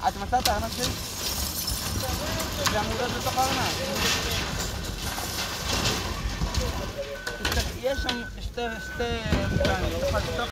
את מצאת הארנק שלי? זה עמודות בתוך הארנק. יש שם שתי...